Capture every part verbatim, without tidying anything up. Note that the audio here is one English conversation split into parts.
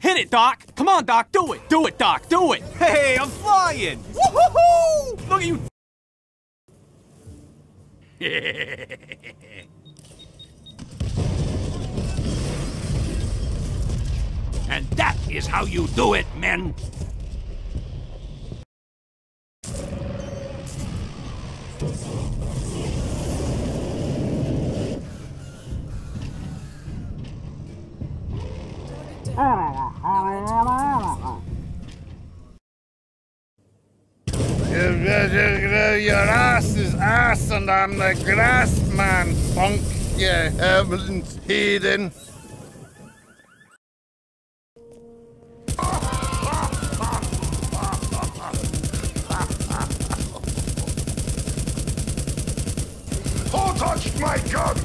Hit it, Doc. Come on, Doc. Do it. Do it, Doc. Do it. Hey, I'm flying! Woohoo! Look at you. And that is how you do it, men. Your ass is ass and I'm the grass man, punk, you Evelyn heathen. Who touched my gun?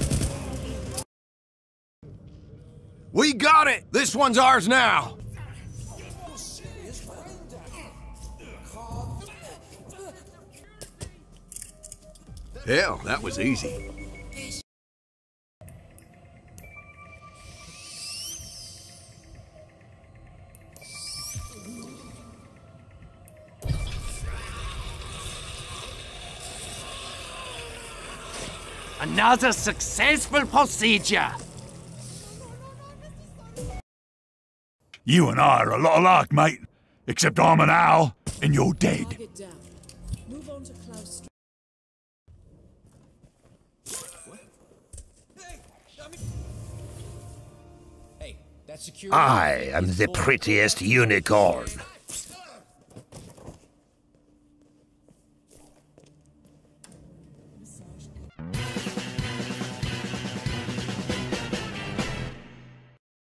We got it! This one's ours now! Hell, that was easy. Another successful procedure. You and I are a lot alike, mate. Except I'm an owl, and you're dead. Move on to Klaus. I am the prettiest unicorn.